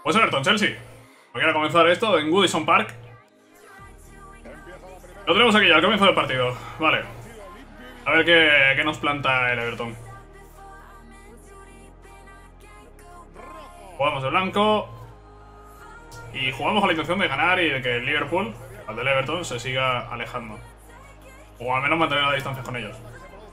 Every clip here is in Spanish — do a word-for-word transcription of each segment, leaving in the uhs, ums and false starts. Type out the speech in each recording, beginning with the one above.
Pues Everton, Chelsea. Voy a comenzar esto en Goodison Park. Lo tenemos aquí ya, al comienzo del partido. Vale. A ver qué, qué nos planta el Everton. Jugamos de blanco. Y jugamos con la intención de ganar y de que el Liverpool, al del Everton, se siga alejando. O al menos mantener la distancia con ellos.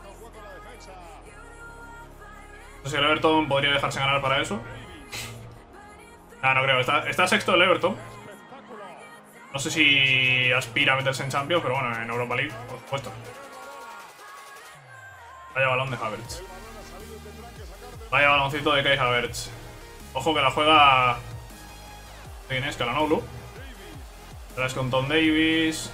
No sé si el Everton podría dejarse ganar para eso. Ah, no creo. Está, está sexto el Everton. No sé si aspira a meterse en Champions, pero bueno, en Europa League, por supuesto. Vaya balón de Havertz. Vaya baloncito de Kai Havertz. Ojo que la juega... ¿Quién es? Calhanoglu. Ahora es con Tom Davies.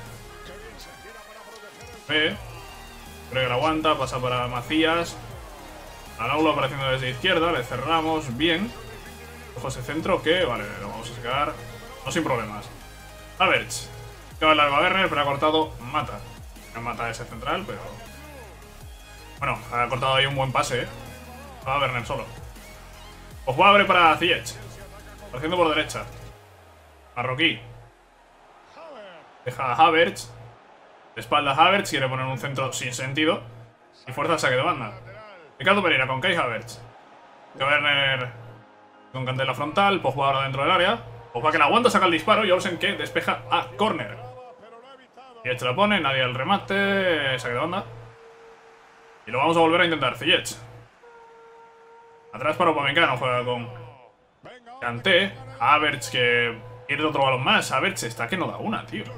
Ve. Creo que la aguanta. Pasa para Macías. Calhanoglu apareciendo desde izquierda. Le cerramos bien. Ojo ese centro que... Vale, lo vamos a sacar. No sin problemas. Havertz. Que va largo a Werner, pero ha cortado Mata. No mata ese central, pero... Bueno, ha cortado ahí un buen pase, ¿eh? Va a Werner solo. Pues va a abrir para Ziyech. Haciendo por derecha. Marroquí. Deja a Havertz. De espalda a Havertz. Quiere poner un centro sin sentido. Y fuerza el saque de banda. Ricardo Pereira con Kai Havertz. Que Werner con candela frontal. Pogba ahora dentro del área. Pogba que la aguanta, saca el disparo. Y Olsen que despeja a córner. Ziyech la pone. Nadie al remate. Saque de banda. Y lo vamos a volver a intentar. Ziyech. Atrás para Upamecano. Juega con Kanté. Havertz que pierde otro balón más. Havertz está que no da una, tío.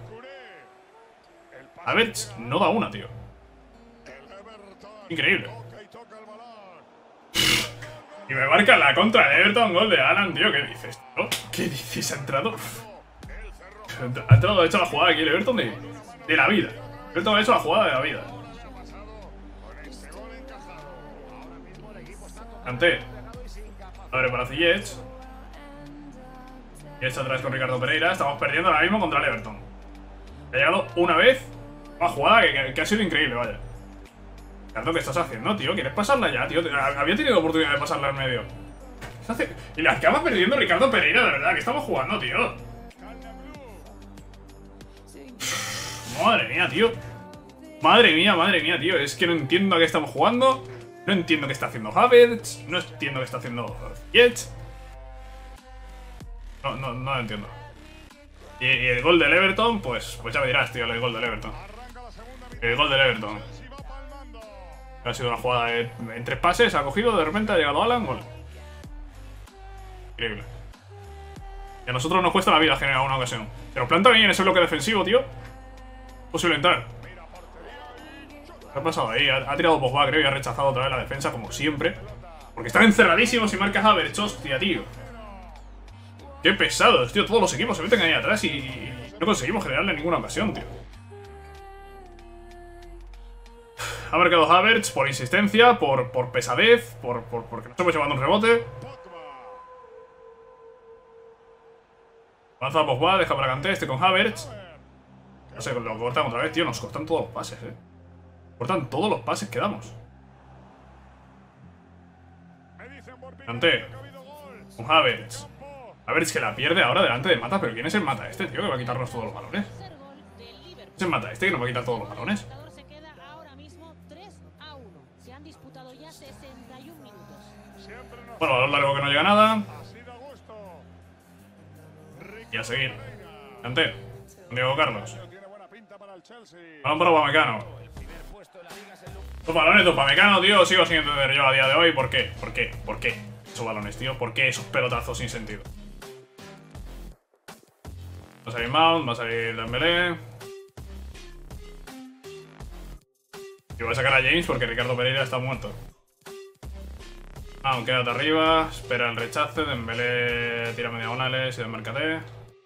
Havertz no da una, tío. Increíble. Y me marca la contra de Everton. Gol de Haaland, tío. ¿Qué dices, tío? ¿Qué dices? Ha entrado... Ha entrado, ha hecho la jugada aquí el Everton de, de la vida. Everton ha hecho la jugada de la vida. Kanté. Abre para Ziyech. Y echa atrás con Ricardo Pereira. Estamos perdiendo ahora mismo contra el Everton. Ha llegado una vez. Una jugada que, que, que ha sido increíble, vaya. Ricardo, ¿qué estás haciendo, tío? ¿Quieres pasarla ya, tío? Había tenido oportunidad de pasarla en medio. Y la acaba perdiendo Ricardo Pereira, de verdad. ¿Qué estamos jugando, tío? Madre mía, tío. Madre mía, madre mía, tío. Es que no entiendo a qué estamos jugando. No entiendo qué está haciendo Havertz. No entiendo qué está haciendo Ziyech. No, no, no lo entiendo. Y, y el gol del Everton, pues, pues ya me dirás, tío, el gol del Everton. El gol del Everton. Ha sido una jugada de, en tres pases, ha cogido, de repente ha llegado Haaland, gol. Increíble. Y a nosotros nos cuesta la vida generar una ocasión. Se nos planta bien en ese bloque defensivo, tío. Posible entrar. ¿Qué ha pasado ahí? Ha, ha tirado Pogba, creo, y ha rechazado otra vez la defensa, como siempre. Porque están encerradísimos y marca Havertz, hostia, tío. Qué pesados, tío. Todos los equipos se meten ahí atrás y, y no conseguimos generarle ninguna ocasión, tío. Ha marcado Havertz por insistencia, por, por pesadez, por, por, porque no estamos llevando un rebote. Avanza Pogba, deja para Kanté, este con Havertz. No sé, lo cortan otra vez, tío. Nos cortan todos los pases, eh. Cortan todos los pases que damos. Kanté. Con Havertz. Havertz que la pierde ahora delante de Mata. Pero ¿quién es el Mata este, tío? Que va a quitarnos todos los balones. ¿Quién es el Mata este que nos va a quitar todos los balones? Bueno, balón largo que no llega a nada. Y a seguir. Kanté. Diego Carlos. Balón para Upamecano. Los balones de Upamecano, tío. Sigo sin entender yo a día de hoy. ¿Por qué? ¿Por qué? ¿Por qué? Esos balones, tío. ¿Por qué esos pelotazos sin sentido? Va a salir Mount, va a salir Dembélé. Y voy a sacar a James porque Ricardo Pereira está muerto. Mount, quédate arriba. Espera el rechace. Dembélé tira media diagonales y desmarcate.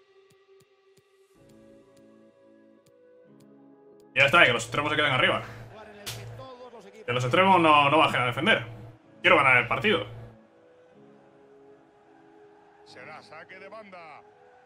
Y ya está, y que los extremos se queden arriba. Que los extremos no, no bajen a defender. Quiero ganar el partido. Será saque de banda.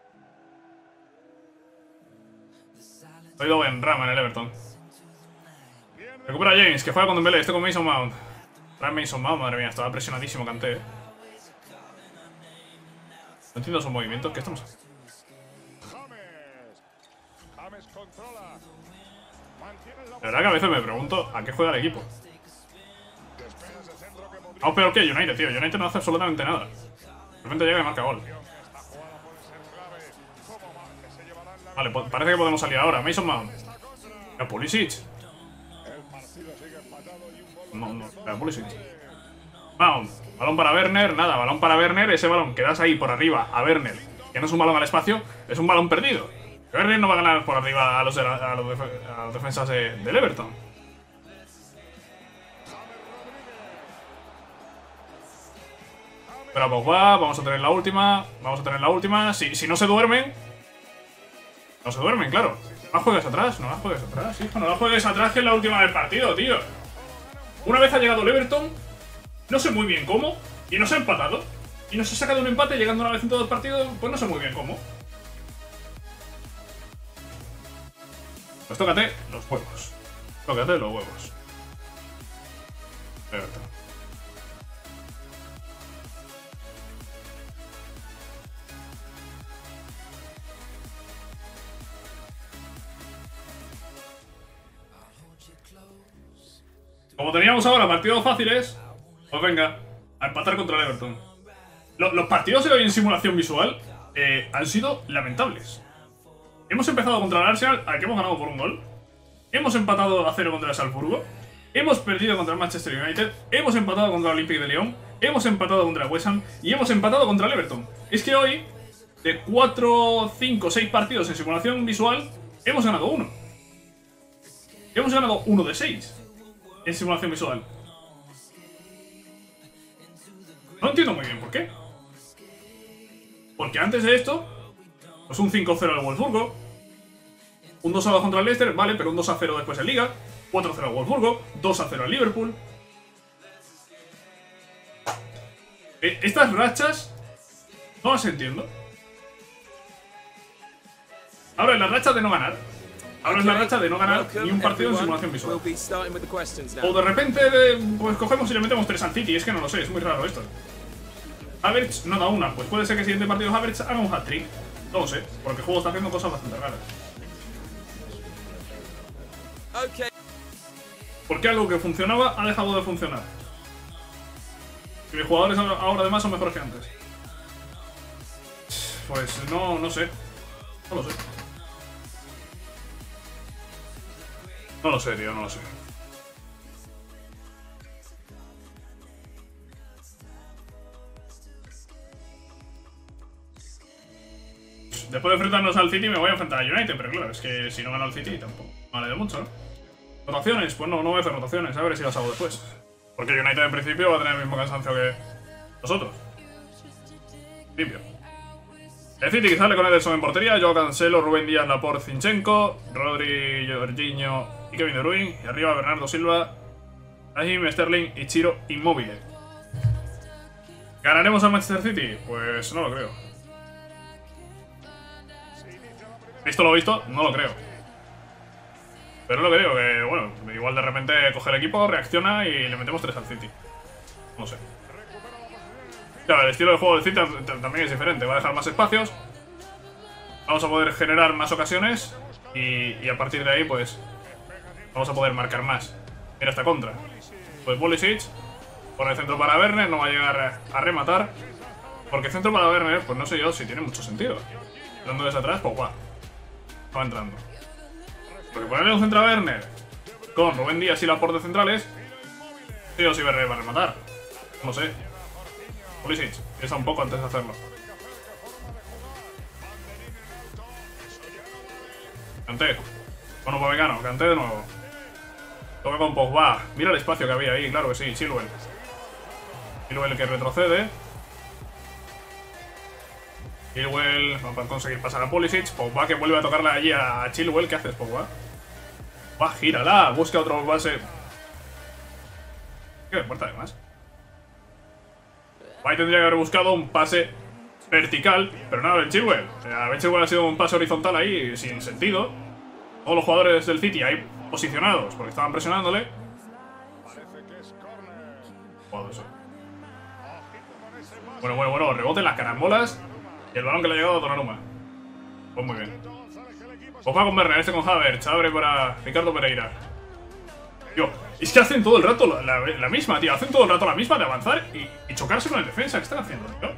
Ha ido buen rama en el Everton. Recupera James, que juega con Dembélé. Este con Mason Mount. Trae Mason Mount, madre mía. Estaba presionadísimo Kanté. entiendo sus movimientos. ¿Qué estamos haciendo? James. James controla. Mantiene la La verdad que a veces me pregunto a qué juega el equipo. despejas de centro que podría Vamos peor que United, tío. United no hace absolutamente nada. De repente llega y marca gol. esta jugada puede ser clave. Como marque se llevarán la Vale, pues parece que podemos salir ahora. Mason Mount. La Pulisic. El partido sigue empatado y un gol. No, no, la Pulisic. Mount. Balón para Werner. Nada, balón para Werner. Ese balón que das ahí por arriba a Werner, que no es un balón al espacio, es un balón perdido. Werner no va a ganar por arriba a los, de la- a los, def- a los defensas de, del Everton. Pero Pogba, vamos a tener la última. Vamos a tener la última. Si, si no se duermen. No se duermen, claro. No la juegues atrás, no la juegues atrás, hijo. No la juegues atrás, que es la última del partido, tío. Una vez ha llegado el Everton, no sé muy bien cómo, y nos ha empatado. Y nos ha sacado un empate llegando una vez en todo el partido, pues no sé muy bien cómo. Pues tócate los huevos. Tócate los huevos. Everton. Como teníamos ahora partidos fáciles, pues venga, a empatar contra el Everton. Lo- los partidos de hoy en simulación visual eh, han sido lamentables. Hemos empezado contra el Arsenal, al que hemos ganado por un gol. Hemos empatado a cero contra el Salzburgo. Hemos perdido contra el Manchester United. Hemos empatado contra el Olympique de Lyon. Hemos empatado contra el West Ham. Y hemos empatado contra el Everton. Es que hoy, de cuatro, cinco, seis partidos en simulación visual, hemos ganado uno. Hemos ganado uno de seis en simulación visual. No entiendo muy bien por qué. Porque antes de esto, pues un cinco cero al Wolfsburgo, un dos a dos contra el Leicester, vale, pero un dos a cero después en Liga, cuatro cero al Wolfsburgo, dos a cero al Liverpool. Eh, Estas rachas no las entiendo. Ahora es la racha de no ganar. Ahora es la racha de no ganar ni un partido en simulación visual. O de repente, eh, pues cogemos y le metemos tres al City. Es que no lo sé, es muy raro esto. Havertz no da una, pues puede ser que el siguiente partido Havertz haga un hat-trick. No lo sé, porque el juego está haciendo cosas bastante raras. Porque algo que funcionaba ha dejado de funcionar. Y mis jugadores ahora ahora además son mejores que antes. Pues no, no sé. No lo sé. No lo sé, tío, no lo sé. Después de enfrentarnos al City me voy a enfrentar a United, pero claro, es que si no gano al City tampoco vale de mucho, ¿no? ¿Rotaciones? Pues no, no voy a hacer rotaciones, a ver si las hago después. Porque United en principio va a tener el mismo cansancio que nosotros. Limpio. El City que sale con Ederson en portería, Joao Cancelo, Rubén Díaz, Laporte, Zinchenko, Rodri, Jorginho y Kevin De Bruyne. Y arriba Bernardo Silva, Raheem Sterling y Ciro Immobile. ¿Ganaremos al Manchester City? Pues no lo creo. Visto lo visto, no lo creo. Pero lo que digo, que bueno, igual de repente coge el equipo, reacciona y le metemos tres al City. No sé. Claro, el estilo de juego del City también es diferente. Va a dejar más espacios. Vamos a poder generar más ocasiones. Y, y a partir de ahí, pues, vamos a poder marcar más. Mira esta contra. Pues Pulisic por el centro para Werner, no va a llegar a rematar. Porque centro para Werner, pues no sé yo si tiene mucho sentido. Dando desde atrás, pues guau. Va entrando. Porque ponerle un centro a Werner con Rubén Díaz y Laporte centrales, sí o sí Werner va a rematar. No sé. Pulisic, piensa un poco antes de hacerlo. Kanté. Bueno, Upamecano, Kanté de nuevo. Toca con Pogba. Mira el espacio que había ahí, claro que sí. Chilwell. Chilwell que retrocede. Chilwell va a conseguir pasar a Pulisic. Pogba que vuelve a tocarle allí a Chilwell. ¿Qué haces, Pogba? Va, gírala. Busca otro base. Qué puerta además. Ahí tendría que haber buscado un pase vertical, pero nada, Ben Chilwell. O sea, Ben Chilwell ha sido un pase horizontal ahí sin sentido. Todos los jugadores del City ahí posicionados porque estaban presionándole. Joder, sí. Bueno, bueno, bueno, rebote en las carambolas. Y el balón que le ha llegado a Donnarumma. Pues muy bien. Pues va con Werner, este con Havertz. Abre para Ricardo Pereira. Tío, es que hacen todo el rato la, la, la misma, tío. Hacen todo el rato la misma de avanzar y, y chocarse con el defensa. ¿Qué están haciendo, tío?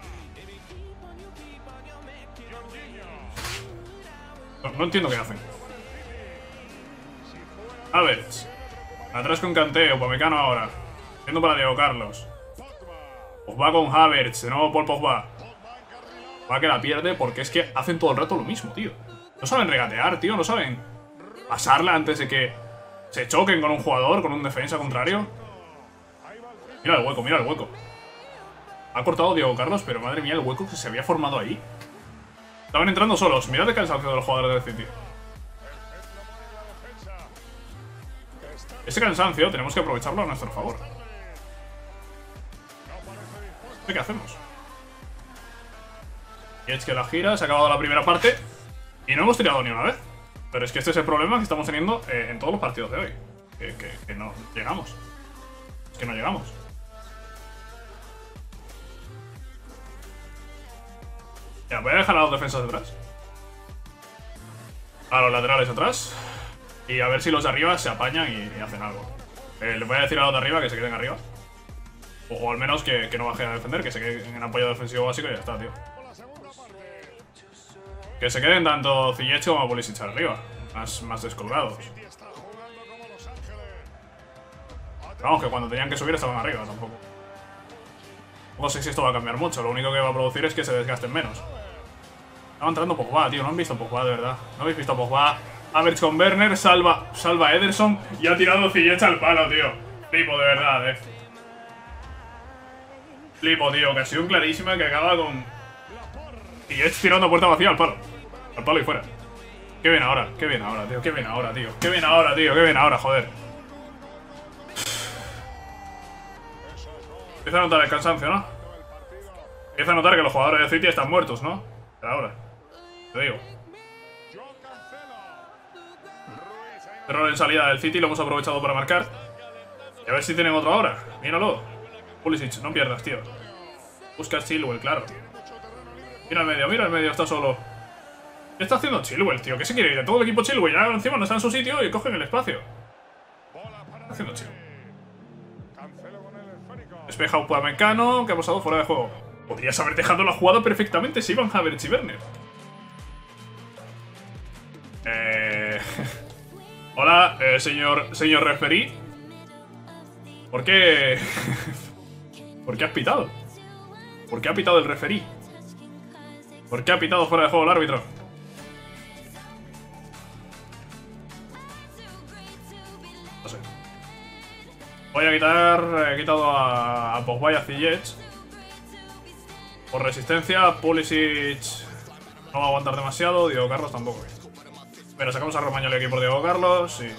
No, no entiendo qué hacen. Havertz. Atrás con Kanté, Upamecano ahora. Yendo para Diego Carlos. Pogba con Havertz, de nuevo Paul Pogba. Pogba que la pierde porque es que hacen todo el rato lo mismo, tío. No saben regatear, tío, no saben pasarla antes de que se choquen con un jugador, con un defensa contrario. Mira el hueco, mira el hueco. Ha cortado Diego Carlos, pero madre mía el hueco que se había formado ahí. Estaban entrando solos, mirad el cansancio de los jugadores del City. Ese cansancio tenemos que aprovecharlo a nuestro favor. ¿Qué hacemos? Y es que la gira, se ha acabado la primera parte y no hemos tirado ni una vez. Pero es que este es el problema que estamos teniendo eh, en todos los partidos de hoy. Que, que, que no llegamos. Es que no llegamos. Ya, voy a dejar a los defensas detrás. A los laterales atrás. Y a ver si los de arriba se apañan y, y hacen algo. Eh, les voy a decir a los de arriba que se queden arriba. O, o al menos que, que no bajen a defender, que se queden en apoyo defensivo básico y ya está, tío. Que se queden tanto Ziyech como Pulisic arriba. Más, más descolgados. Vamos, que cuando tenían que subir estaban arriba tampoco. No sé si esto va a cambiar mucho. Lo único que va a producir es que se desgasten menos. Estaba entrando Pogba, tío. No han visto Pogba, de verdad. No habéis visto Pogba. Havertz con Werner, salva, salva a Ederson y ha tirado Ziyech al palo, tío. Flipo, de verdad, eh. Flipo, tío. Ocasión clarísima que acaba con Ziyech tirando puerta vacía al palo. Al palo y fuera. Qué bien ahora, qué bien ahora, tío. Qué bien ahora, tío. Qué bien ahora, tío. Qué bien ahora, joder. Empieza a notar el cansancio, ¿no? Empieza a notar que los jugadores de City están muertos, ¿no? Pero ahora. Te digo. Error en salida del City, lo hemos aprovechado para marcar. Y a ver si tienen otro ahora. Míralo. Pulisic, no pierdas, tío. Busca Chilwell, claro. Mira el medio, mira el medio, está solo. ¿Qué está haciendo Chilwell, tío? ¿Qué se quiere ir de todo el equipo Chilwell? Ya encima no está en su sitio y cogen el espacio. ¿Qué está haciendo Chilwell? Despeja Upamecano, que ha pasado fuera de juego. Podrías haber dejado la jugada perfectamente si iban Havertz y Werner. Eh... Hola, eh, señor, señor referee. ¿Por qué? ¿Por qué has pitado? ¿Por qué ha pitado el referee? ¿Por qué ha pitado fuera de juego el árbitro? No sé. Voy a quitar... He quitado a, a Pogba y a Ziyech. Por resistencia, Pulisic no va a aguantar demasiado, Diego Carlos tampoco. Pero sacamos a Romagnoli aquí por Diego Carlos y...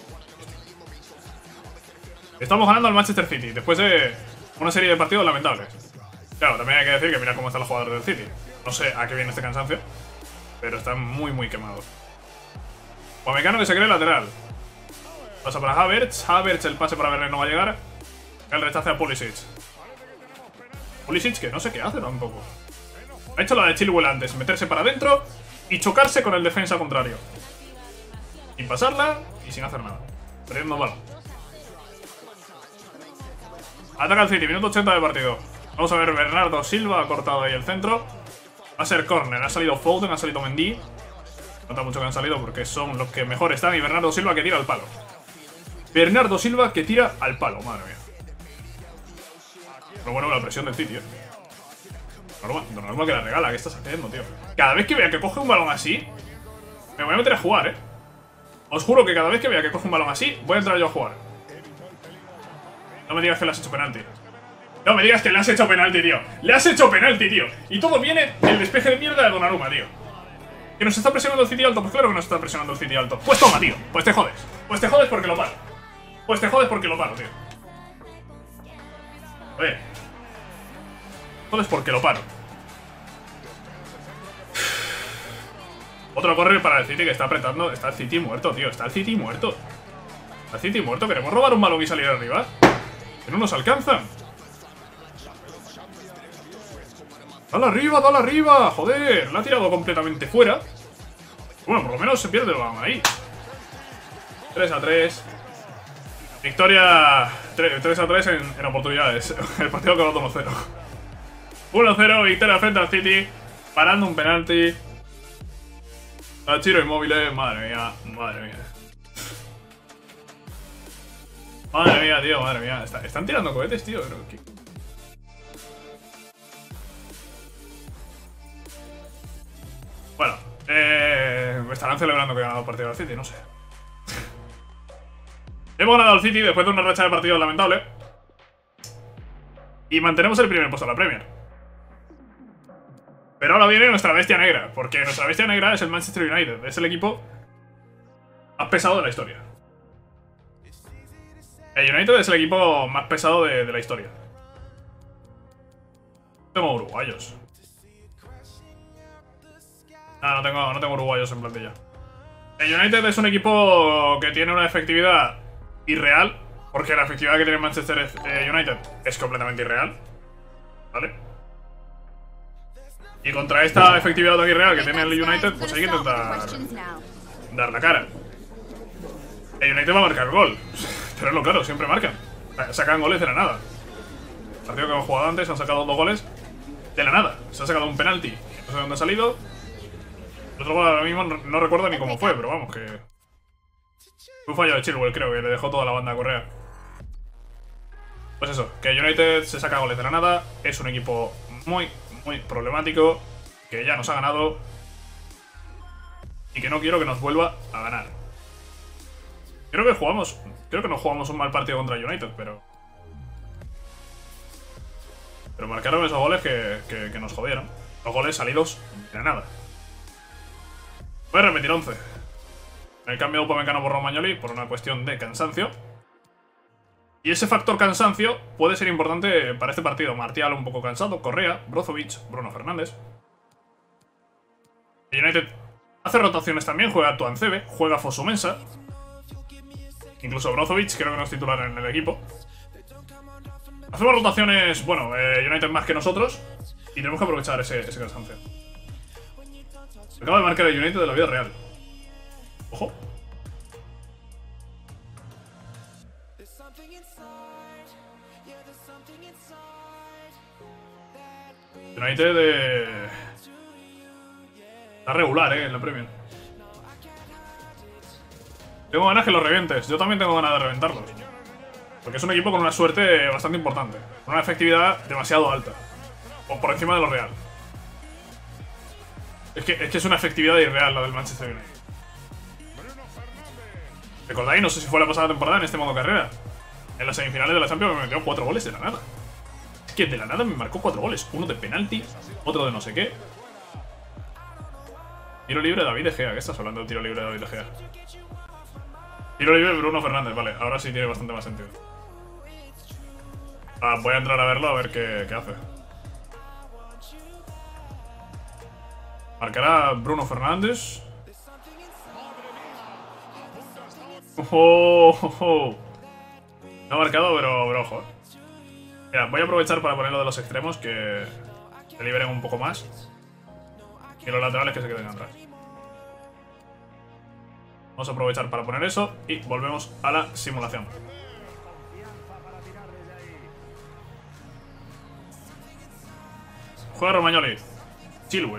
Estamos ganando al Manchester City, después de una serie de partidos lamentables. Claro, también hay que decir que mira cómo están los jugadores del City. No sé a qué viene este cansancio, pero están muy muy quemados. Upamecano que se cree lateral. Pasa para Havertz, Havertz el pase para Werner no va a llegar. El rechace a Pulisic. Pulisic que no sé qué hace tampoco. Ha hecho la de Chilwell antes, meterse para adentro y chocarse con el defensa contrario. Sin pasarla y sin hacer nada. Perdiendo balón. Ataca el City, minuto ochenta de partido. Vamos a ver, Bernardo Silva ha cortado ahí el centro. Va a ser córner, ha salido Foden, ha salido Mendy. Nota mucho que han salido porque son los que mejor están. Y Bernardo Silva que tira al palo. Bernardo Silva que tira al palo, madre mía. Pero bueno, la presión del City, eh. Normal, normal que la regala, ¿qué estás haciendo, tío? Cada vez que vea que coge un balón así, me voy a meter a jugar, eh. Os juro que cada vez que vea que coge un balón así, voy a entrar yo a jugar. No me digas que le has hecho penalti. No me digas que le has hecho penalti, tío. Le has hecho penalti, tío. Y todo viene del despeje de mierda de Donnarumma, tío. ¿Que nos está presionando el City alto? Pues claro que nos está presionando el City alto. Pues toma, tío. Pues te jodes. Pues te jodes porque lo paro. Pues te jodes porque lo paro, tío. A ver. Jodes porque lo paro. Otro correr para el City que está apretando. Está el City muerto, tío. Está el City muerto. Está el City muerto. ¿Queremos robar un balón y salir arriba? Que no nos alcanzan. ¡Dale arriba, dale arriba! ¡Joder! La ha tirado completamente fuera. Bueno, por lo menos se pierde el balón ahí. tres a tres. Victoria tres a tres en, en oportunidades. El partido acabó uno cero. uno cero, victoria frente al City. Parando un penalti. A Chiro Inmóvil, madre mía, madre mía. Madre mía, tío, madre mía. Está, están tirando cohetes, tío. Pero, ¿qué? Bueno, eh, estarán celebrando que ha ganado el partido al City, no sé. Hemos ganado al City después de una racha de partidos lamentable. Y mantenemos el primer puesto de la Premier. Pero ahora viene nuestra bestia negra. Porque nuestra bestia negra es el Manchester United. Es el equipo más pesado de la historia. El United es el equipo más pesado de, de la historia. Tengo uruguayos. Ah, no tengo, no tengo uruguayos en plantilla. El United es un equipo que tiene una efectividad irreal. Porque la efectividad que tiene Manchester United es completamente irreal. ¿Vale? Y contra esta efectividad tan irreal que tiene el United, pues hay que intentar dar la cara. El United va a marcar gol. Pero es lo claro, siempre marcan. Sacan goles de la nada. El partido que hemos jugado antes han sacado dos goles de la nada. Se ha sacado un penalti, no sé dónde ha salido. El otro gol ahora mismo no, no recuerdo ni cómo fue, pero vamos, que... Fue un fallo de Chilwell, creo, que le dejó toda la banda a correr. Pues eso, que United se saca goles de la nada. Es un equipo muy, muy problemático, que ya nos ha ganado y que no quiero que nos vuelva a ganar. Creo que jugamos... Creo que no jugamos un mal partido contra United, pero... Pero marcaron esos goles que, que, que nos jodieron. Los goles salidos de la nada. Voy a repetir once. En el cambio de Upamecano por Romagnoli por una cuestión de cansancio. Y ese factor cansancio puede ser importante para este partido. Martial un poco cansado, Correa, Brozovic, Bruno Fernández. United hace rotaciones también, juega Tuancebe, juega Fosu Mensah. Incluso Brozovic creo que no es titular en el equipo. Hacemos rotaciones, bueno, eh, United más que nosotros. Y tenemos que aprovechar ese, ese cansancio. Acaba de marcar el United de la vida real. Ojo. United eh... está regular, eh, en la Premier. Tengo ganas que los revientes. Yo también tengo ganas de reventarlos. Porque es un equipo con una suerte bastante importante. Con una efectividad demasiado alta. O por encima de lo real. Es que, es que es una efectividad irreal la del Manchester United. ¿Recordáis? No sé si fue la pasada temporada en este modo carrera. En las semifinales de la Champions me metió cuatro goles de la nada. Es que de la nada me marcó cuatro goles. Uno de penalti, otro de no sé qué. Tiro libre de David De Gea. ¿Qué estás hablando del tiro libre de David De Gea? Tiro libre de Bruno Fernández. Vale, ahora sí tiene bastante más sentido. Ah, voy a entrar a verlo a ver qué, qué hace. Marcará Bruno Fernández. Oh, oh, oh. No ha marcado, pero, pero ojo. Mira, voy a aprovechar para poner lo de los extremos, que se liberen un poco más. Y los laterales que se queden atrás. Vamos a aprovechar para poner eso y volvemos a la simulación. Juega Romagnoli. Chilwell.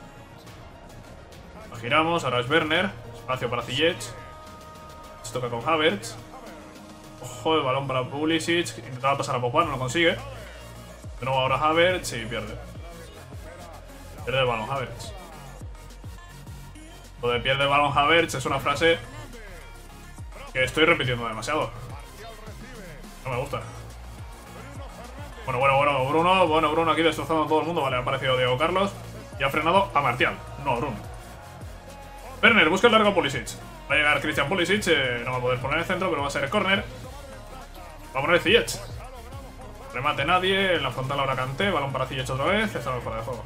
Lo giramos, ahora es Werner. Espacio para Ziyech. Se toca con Havertz. Ojo, el balón para Pulisic. Intentaba pasar a Pogba, no lo consigue. De nuevo ahora Havertz y pierde. Pierde el balón Havertz. Lo de pierde el balón Havertz es una frase que estoy repitiendo demasiado. No me gusta. Bueno, bueno, bueno, Bruno. Bueno, Bruno aquí destrozando a todo el mundo. Vale, ha aparecido Diego Carlos. Y ha frenado a Martial. No a Bruno. Werner, busca el largo a Pulisic. Va a llegar Christian Pulisic. Eh, no va a poder poner el centro, pero va a ser el córner. Va a poner Ziyech. Remate nadie. En la frontal ahora Kanté. Balón para Ziyech otra vez. Estamos fuera de juego.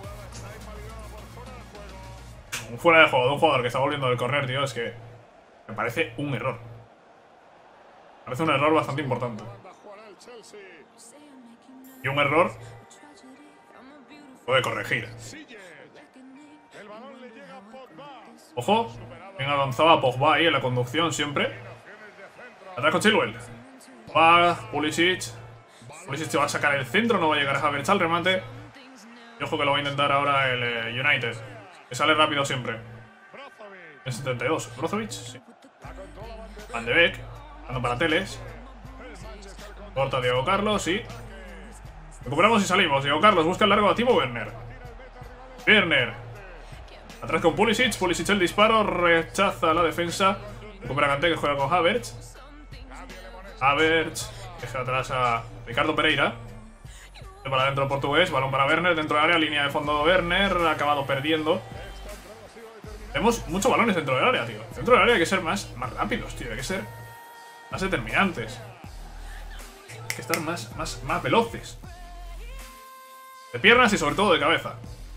Un fuera de juego de un jugador que está volviendo del córner, tío. Es que me parece un error. Me parece un error bastante importante. Y un error puede corregir. El balón le llega a Pogba. Ojo, bien avanzaba Pogba ahí en la conducción siempre. Atrás con Chilwell. Va, Pulisic. Pulisic se va a sacar el centro, no va a llegar a Havertz al remate. Y ojo que lo va a intentar ahora el eh, United, que sale rápido siempre. En setenta y dos, Brozovic, sí. Van de Beek, ando para Teles. Corta Diego Carlos, sí. Recuperamos y salimos. Diego Carlos busca el largo a Timo Werner. Werner. Atrás con Pulisic. Pulisic el disparo. Rechaza la defensa. Recupera Kanté que juega con Havertz. Havertz. Deja atrás a Ricardo Pereira. Para adentro portugués. Balón para Werner. Dentro del área. Línea de fondo Werner. Ha acabado perdiendo. Tenemos muchos balones dentro del área, tío. Dentro del área hay que ser más, más rápidos, tío. Hay que ser más determinantes. Hay que estar más, más, más veloces. De piernas y sobre todo de cabeza.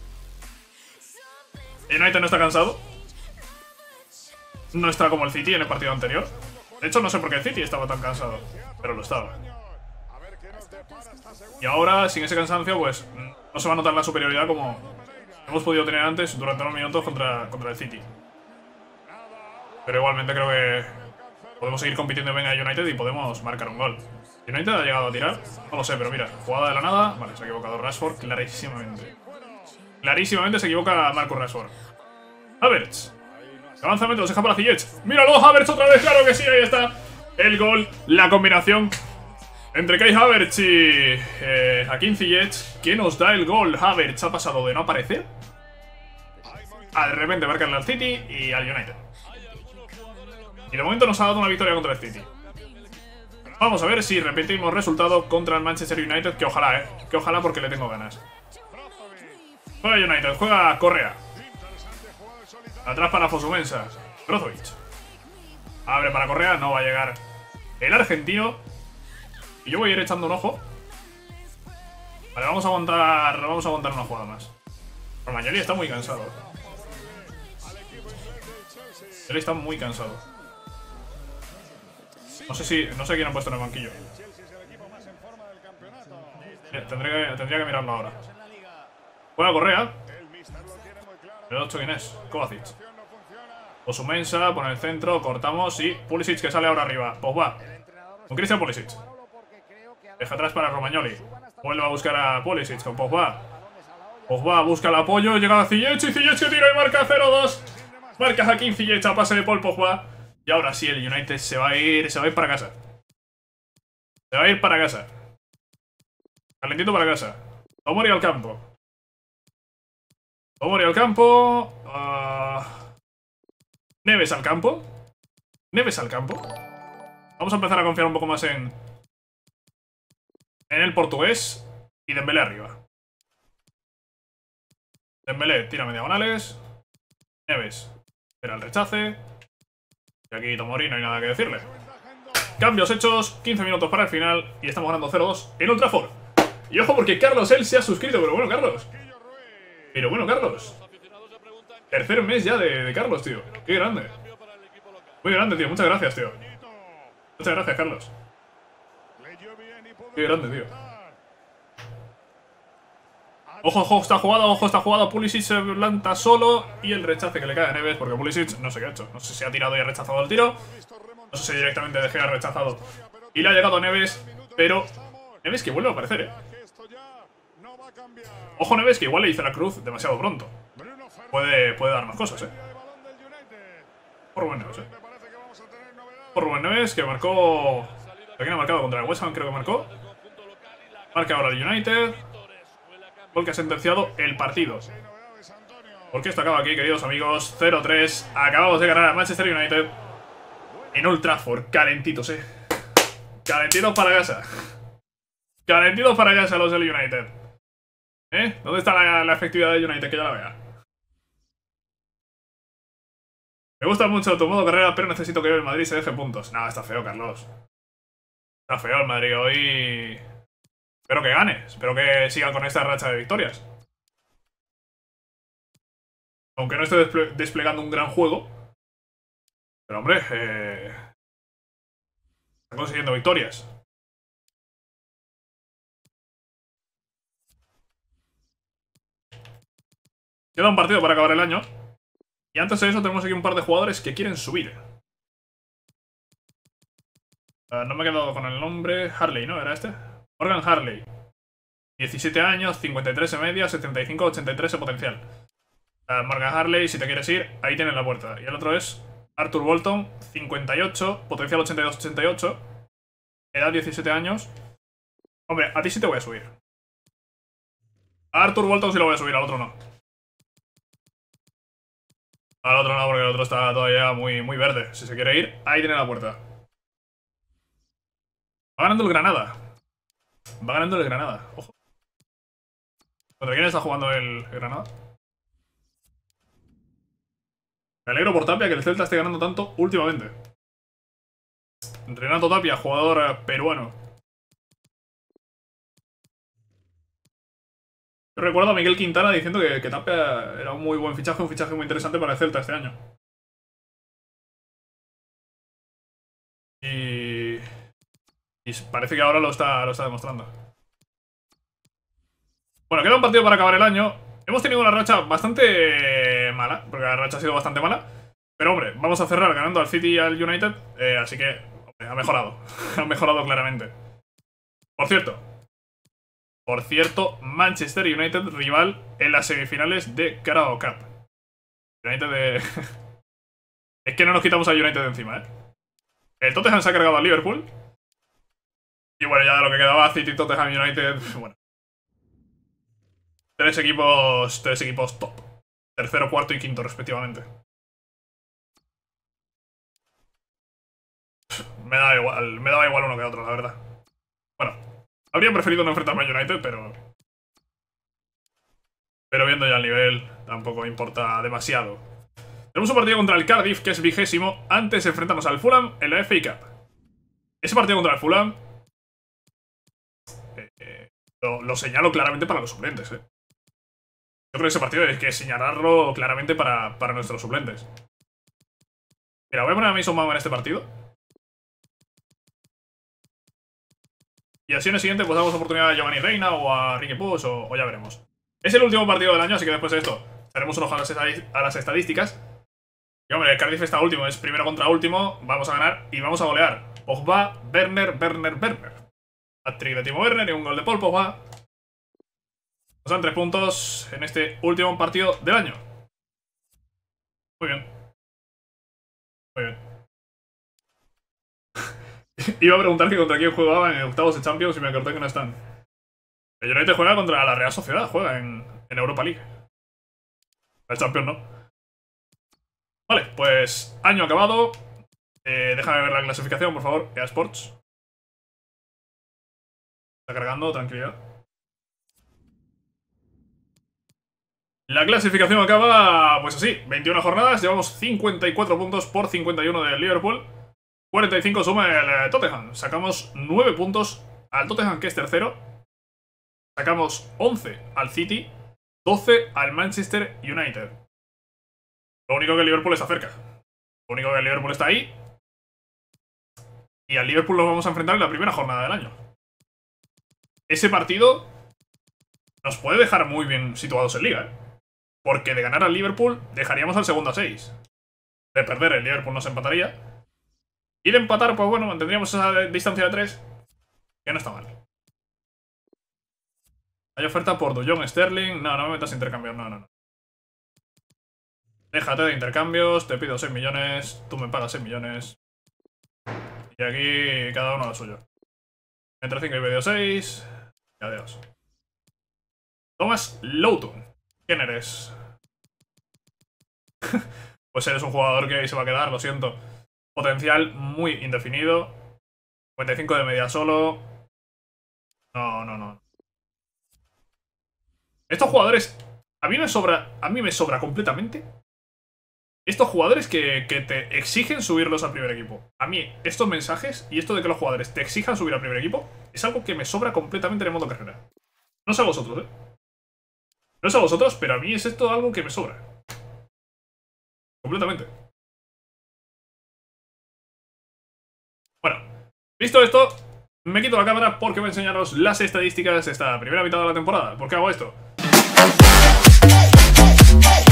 United no está cansado. No está como el City en el partido anterior. De hecho, no sé por qué el City estaba tan cansado, pero lo estaba. Y ahora, sin ese cansancio, pues no se va a notar la superioridad como hemos podido tener antes durante unos minutos contra, contra el City. Pero igualmente creo que podemos seguir compitiendo bien a United y podemos marcar un gol. ¿United ha llegado a tirar? No lo sé, pero mira, jugada de la nada. Vale, se ha equivocado Rashford clarísimamente. Clarísimamente se equivoca Marcus Rashford. Havertz. Avanzamiento, los deja para Ziyech. ¡Míralo, Havertz otra vez! ¡Claro que sí! Ahí está el gol. La combinación entre Kai Havertz y eh, Hakim Ziyech, que nos da el gol. Havertz ha pasado de no aparecer a de repente marcarle al City y al United. Y de momento nos ha dado una victoria contra el City. Vamos a ver si repetimos resultado contra el Manchester United, que ojalá, eh. Que ojalá porque le tengo ganas. Juega United, juega Correa. Atrás para Fosumensa. Brozovic. Abre para Correa, no va a llegar el argentino. Y yo voy a ir echando un ojo. Vale, vamos a aguantar. Vamos a aguantar una jugada más. Romagnoli está muy cansado. Él está muy cansado. No sé si. No sé quién ha puesto en el banquillo. Eh, tendría, que, tendría que mirarlo ahora. Juega Correa. El ocho quién es. Kovacic. Fosumensa, pone el centro, cortamos y Pulisic que sale ahora arriba. Pogba. Con Christian Pulisic. Deja atrás para Romagnoli. Vuelve a buscar a Pulisic con Pogba. Pogba busca el apoyo, llega a Ziyech y Ziyech que tira y marca cero dos. Marca Hakim Ziyech a pase de Paul Pogba. Y ahora sí, el United se va a ir, se va a ir para casa. Se va a ir para casa. Calentito para casa. Tomori al campo. Tomori al campo. Uh... Neves al campo. Neves al campo. Vamos a empezar a confiar un poco más en... En el portugués. Y Dembélé arriba. Dembélé tira media diagonales. Neves espera el rechace. Y aquí Tomori no hay nada que decirle. Cambios hechos. quince minutos para el final. Y estamos ganando cero dos en Old Trafford. Y ojo porque Carlos él se ha suscrito. Pero bueno, Carlos. Pero bueno, Carlos. Tercer mes ya de, de Carlos, tío. Qué grande. Muy grande, tío. Muchas gracias, tío. Muchas gracias, Carlos. Qué grande, tío. Ojo, ojo, está jugada, ojo, está jugada. Pulisic se planta solo. Y el rechace que le cae a Neves. Porque Pulisic no sé qué ha hecho. No sé si ha tirado y ha rechazado el tiro. No sé si directamente De Gea ha rechazado. Y le ha llegado a Neves. Pero Neves que vuelve a aparecer, eh. Ojo, Neves que igual le hizo la cruz demasiado pronto. Puede, puede dar más cosas, eh. Por Rubén Neves, eh. Por Rubén Neves que marcó. ¿Quién ha marcado? Contra el West Ham, creo que marcó. Marca ahora el United. Gol que ha sentenciado el partido. Porque esto acaba aquí, queridos amigos. cero tres. Acabamos de ganar a Manchester United en Old Trafford. Calentitos, eh. Calentitos para casa. Calentitos para casa los del United. ¿Eh? ¿Dónde está la, la efectividad de United? Que ya la vea. Me gusta mucho tu modo carrera, pero necesito que el Madrid se deje puntos. No, está feo, Carlos. Está feo el Madrid hoy. Espero que gane. Espero que siga con esta racha de victorias. Aunque no esté desple desplegando un gran juego. Pero hombre, eh... está consiguiendo victorias. Queda un partido para acabar el año. Y antes de eso tenemos aquí un par de jugadores que quieren subir. Uh, no me he quedado con el nombre. Harley, ¿no? ¿Era este? Morgan Harley. diecisiete años, cincuenta y tres de media, setenta y cinco, ochenta y tres de potencial. Uh, Morgan Harley, si te quieres ir, ahí tienes la puerta. Y el otro es Arthur Bolton, cincuenta y ocho, potencial ochenta y dos, ochenta y ocho. Edad diecisiete años. Hombre, a ti sí te voy a subir. A Arthur Bolton sí lo voy a subir, al otro no. Al otro no, porque el otro está todavía muy, muy verde. Si se quiere ir, ahí tiene la puerta. Va ganando el Granada. Va ganando el Granada. Ojo. ¿Contra quién está jugando el Granada? Me alegro por Tapia que el Celta esté ganando tanto últimamente. Renato Tapia, jugador peruano. Yo recuerdo a Miguel Quintana diciendo que, que Tapia era un muy buen fichaje, un fichaje muy interesante para el Celta este año. Y... Y parece que ahora lo está, lo está demostrando. Bueno, queda un partido para acabar el año. Hemos tenido una racha bastante mala, porque la racha ha sido bastante mala. Pero hombre, vamos a cerrar ganando al City y al United, eh, así que hombre, ha mejorado. Ha mejorado claramente. Por cierto, Por cierto, Manchester United rival en las semifinales de Carabao Cup. United de... es que no nos quitamos a United de encima, ¿eh? El Tottenham se ha cargado al Liverpool. Y bueno, ya de lo que quedaba, City, Tottenham, United... Bueno. Tres equipos... Tres equipos top. Tercero, cuarto y quinto, respectivamente. Me da igual, me daba igual uno que otro, la verdad. Bueno, habría preferido no enfrentarme a United, pero... Pero viendo ya el nivel, tampoco importa demasiado. Tenemos un partido contra el Cardiff, que es vigésimo. Antes enfrentamos al Fulham en la F A Cup. Ese partido contra el Fulham... Eh, eh, lo, lo señalo claramente para los suplentes, eh. Yo creo que ese partido hay que señalarlo claramente para, para nuestros suplentes. Mira, voy a poner a Mason Mount en este partido. Y así en el siguiente pues damos oportunidad a Giovanni Reina o a Ricky Puig o, o ya veremos. Es el último partido del año, así que después de esto haremos un ojo a las, a las estadísticas. Y hombre, el Cardiff está último, es primero contra último. Vamos a ganar y vamos a golear. Pogba, Werner, Werner, Werner. Hat-trick de Timo Werner y un gol de Paul Pogba. Nos dan tres puntos en este último partido del año. Muy bien. Muy bien. Iba a preguntar que contra quién jugaban en octavos de Champions y me acordé que no están. El United juega contra la Real Sociedad, juega en, en Europa League. El Champions no. Vale, pues año acabado. Eh, déjame ver la clasificación, por favor. E A Sports. Está cargando, tranquilidad. La clasificación acaba, pues así, veintiuna jornadas, llevamos cincuenta y cuatro puntos por cincuenta y uno del Liverpool, cuarenta y cinco suma el Tottenham, sacamos nueve puntos al Tottenham, que es tercero, sacamos once al City, doce al Manchester United. Lo único que el Liverpool está cerca, lo único que el Liverpool está ahí, y al Liverpool lo vamos a enfrentar en la primera jornada del año. Ese partido nos puede dejar muy bien situados en Liga, ¿eh? Porque de ganar al Liverpool dejaríamos al segundo a seis. De perder el Liverpool nos empataría. Y de empatar, pues bueno, mantendríamos esa distancia de tres. Que no está mal. Hay oferta por De Jong, Sterling. No, no me metas a intercambios, no, no, no. Déjate de intercambios, te pido seis millones. Tú me pagas seis millones. Y aquí cada uno lo suyo. Entre cinco y medio seis. Y adiós. Thomas Loughton. ¿Quién eres? Pues eres un jugador que ahí se va a quedar, lo siento. Potencial muy indefinido. cincuenta y cinco de media solo. No, no, no. Estos jugadores... A mí me sobra... A mí me sobra completamente. Estos jugadores que, que te exigen subirlos al primer equipo. A mí, estos mensajes y esto de que los jugadores te exijan subir al primer equipo es algo que me sobra completamente en el modo carrera. No sé a vosotros, ¿eh? No sé a vosotros, pero a mí es esto algo que me sobra. Completamente. Bueno, visto esto, me quito la cámara porque voy a enseñaros las estadísticas de esta primera mitad de la temporada. ¿Por qué hago esto? hey.